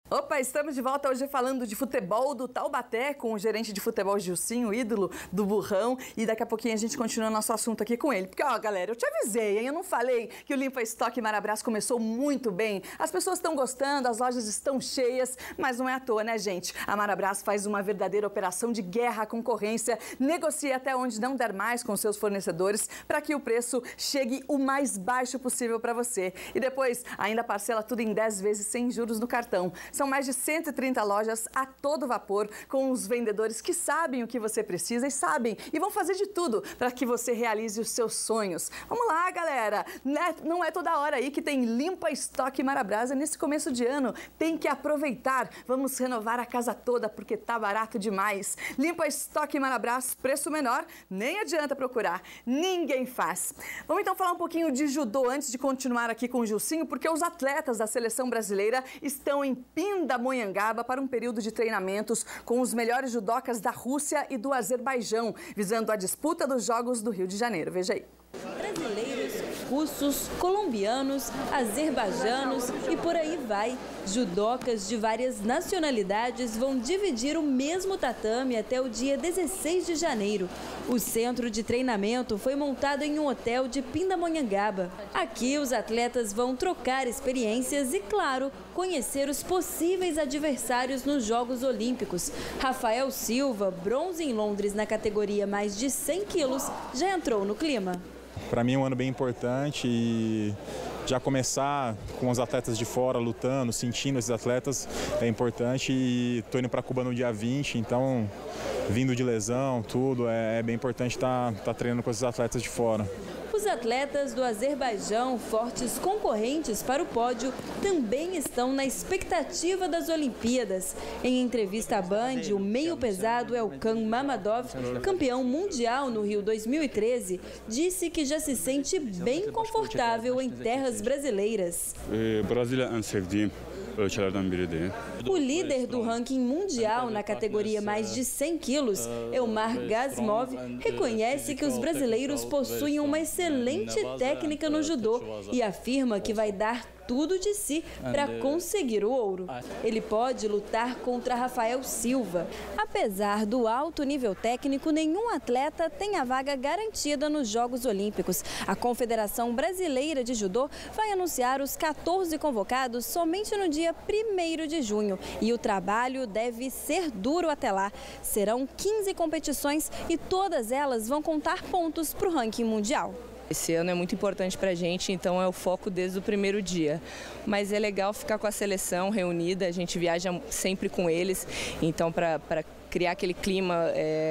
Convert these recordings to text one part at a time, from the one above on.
Opa, estamos de volta hoje falando de futebol do Taubaté com o gerente de futebol Gilcinho, ídolo do Burrão. E daqui a pouquinho a gente continua nosso assunto aqui com ele. Porque, ó, galera, eu te avisei, hein? Eu não falei que o Limpa Estoque Marabras começou muito bem. As pessoas estão gostando, as lojas estão cheias, mas não é à toa, né, gente? A Marabras faz uma verdadeira operação de guerra à concorrência, negocia até onde não der mais com seus fornecedores para que o preço chegue o mais baixo possível para você. E depois ainda parcela tudo em 10 vezes sem juros no cartão. São mais de 130 lojas a todo vapor, com os vendedores que sabem o que você precisa e vão fazer de tudo para que você realize os seus sonhos. Vamos lá, galera! Não é toda hora aí que tem Limpa Estoque Marabras. Nesse começo de ano tem que aproveitar. Vamos renovar a casa toda porque tá barato demais. Limpa Estoque Marabras, preço menor, nem adianta procurar. Ninguém faz. Vamos então falar um pouquinho de judô antes de continuar aqui com o Gilcinho, porque os atletas da seleção brasileira estão em Pindamonhangaba para um período de treinamentos com os melhores judocas da Rússia e do Azerbaijão, visando a disputa dos Jogos do Rio de Janeiro. Veja aí. Brasileiros, russos, colombianos, azerbaijanos e por aí vai. Judocas de várias nacionalidades vão dividir o mesmo tatame até o dia 16 de janeiro. O centro de treinamento foi montado em um hotel de Pindamonhangaba. Aqui os atletas vão trocar experiências e, claro, conhecer os possíveis adversários nos Jogos Olímpicos. Rafael Silva, bronze em Londres na categoria mais de 100 quilos, já entrou no clima. Para mim é um ano bem importante e já começar com os atletas de fora lutando, sentindo esses atletas é importante. E estou indo para Cuba no dia 20, então vindo de lesão, tudo, é bem importante estar treinando com esses atletas de fora. Os atletas do Azerbaijão, fortes concorrentes para o pódio, também estão na expectativa das Olimpíadas. Em entrevista à Band, o meio pesado Elkan Mamadov, campeão mundial no Rio 2013, disse que já se sente bem confortável em terras brasileiras. Brasília é sevdiğim ölçülerden biri değil. O líder do ranking mundial na categoria mais de 100 quilos, Elmar Gazmov, reconhece que os brasileiros possuem uma excelente técnica no judô e afirma que vai dar tudo de si para conseguir o ouro. Ele pode lutar contra Rafael Silva. Apesar do alto nível técnico, nenhum atleta tem a vaga garantida nos Jogos Olímpicos. A Confederação Brasileira de Judô vai anunciar os 14 convocados somente no dia 1º de junho. E o trabalho deve ser duro até lá. Serão 15 competições e todas elas vão contar pontos para o ranking mundial. Esse ano é muito importante para a gente, então é o foco desde o primeiro dia. Mas é legal ficar com a seleção reunida, a gente viaja sempre com eles, então para criar aquele clima,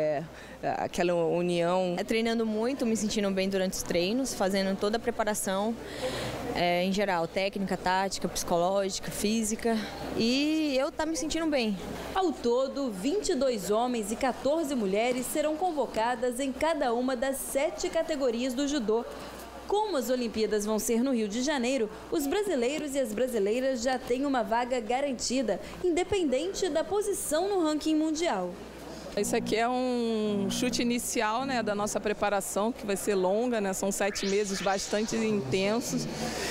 aquela união. Treinando muito, me sentindo bem durante os treinos, fazendo toda a preparação em geral, técnica, tática, psicológica, física, e eu me sentindo bem. Ao todo, 22 homens e 14 mulheres serão convocadas em cada uma das 7 categorias do judô. Como as Olimpíadas vão ser no Rio de Janeiro, os brasileiros e as brasileiras já têm uma vaga garantida, independente da posição no ranking mundial. Isso aqui é um chute inicial, né, da nossa preparação, que vai ser longa, né, são 7 meses bastante intensos.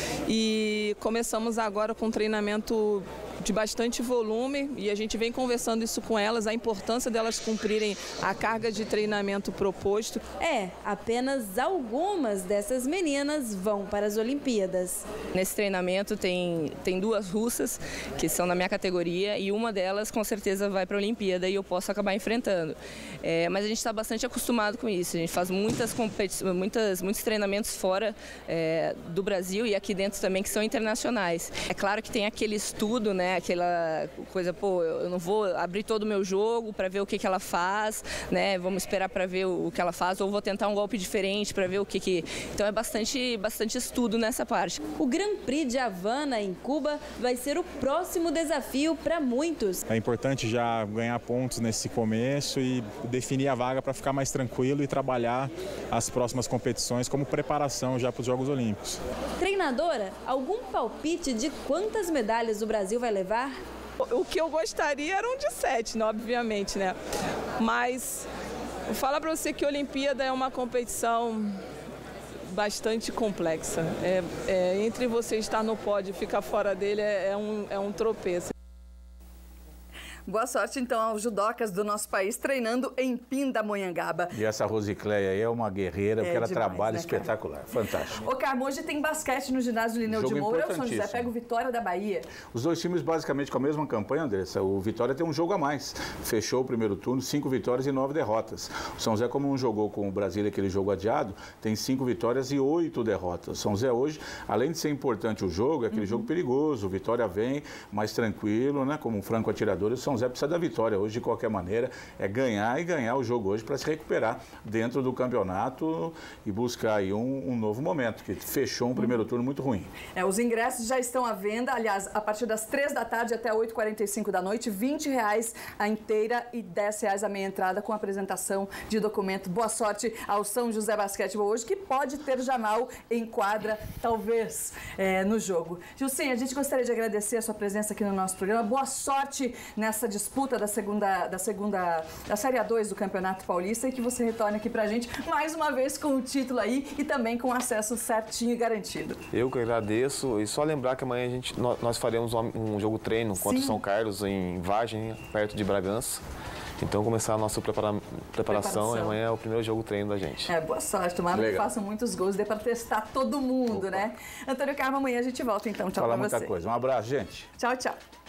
E começamos agora com um treinamento de bastante volume e a gente vem conversando isso com elas, a importância delas cumprirem a carga de treinamento proposto. Apenas algumas dessas meninas vão para as Olimpíadas. Nesse treinamento tem 2 russas que são na minha categoria e uma delas com certeza vai para a Olimpíada e eu posso acabar enfrentando. Mas a gente está bastante acostumado com isso, a gente faz muitos treinamentos fora do Brasil e aqui dentro também que são internacionais. É claro que tem aquele estudo, né? Aquela coisa, eu não vou abrir todo o meu jogo para ver o que ela faz, né? Vamos esperar para ver o que ela faz, ou vou tentar um golpe diferente para ver o que... Então é bastante estudo nessa parte. O Grand Prix de Havana, em Cuba, vai ser o próximo desafio para muitos. É importante já ganhar pontos nesse começo e definir a vaga para ficar mais tranquilo e trabalhar as próximas competições como preparação já para os Jogos Olímpicos. Treinadora, algum palpite de quantas medalhas o Brasil vai levar? O que eu gostaria eram de 7, obviamente, né? Mas vou falar para você que a Olimpíada é uma competição bastante complexa. Entre você estar no pódio e ficar fora dele é um tropeço. Boa sorte, então, aos judocas do nosso país treinando em Pindamonhangaba. E essa Rosicléia aí é uma guerreira, porque ela demais, trabalha né, espetacular. Fantástico. Ô, Carmo, hoje tem basquete no ginásio Lineu de Moura. O São José pega o Vitória da Bahia. Os dois times basicamente com a mesma campanha, Andressa. O Vitória tem um jogo a mais. Fechou o primeiro turno, 5 vitórias e 9 derrotas. O São José, como não jogou com o Brasília aquele jogo adiado, tem 5 vitórias e 8 derrotas. O São José hoje, além de ser importante o jogo, é aquele jogo perigoso. O Vitória vem mais tranquilo, né? Como um franco atirador. O São José precisa da vitória hoje, de qualquer maneira. É ganhar e ganhar o jogo hoje para se recuperar dentro do campeonato e buscar aí um novo momento, que fechou um primeiro turno muito ruim. Os ingressos já estão à venda, aliás, a partir das 3 da tarde até 8h45 da noite, R$20 a inteira e R$10 a meia entrada com apresentação de documento. Boa sorte ao São José Basquetebol hoje, que pode ter Jamal em quadra, talvez, no jogo. Gilcinho, a gente gostaria de agradecer a sua presença aqui no nosso programa. Boa sorte nessa disputa da Série A2 do Campeonato Paulista e que você retorne aqui pra gente mais uma vez com o título aí e também com acesso certinho e garantido. Eu que agradeço e só lembrar que amanhã nós faremos um jogo treino contra o São Carlos em Vargem, perto de Bragança. Então, começar a nossa preparação. Amanhã é o primeiro jogo treino da gente. Boa sorte. Tomara que façam muitos gols. Dê para testar todo mundo, né? Antônio Carmo, amanhã a gente volta então. Tchau pra você. Fala muita coisa. Um abraço, gente. Tchau, tchau.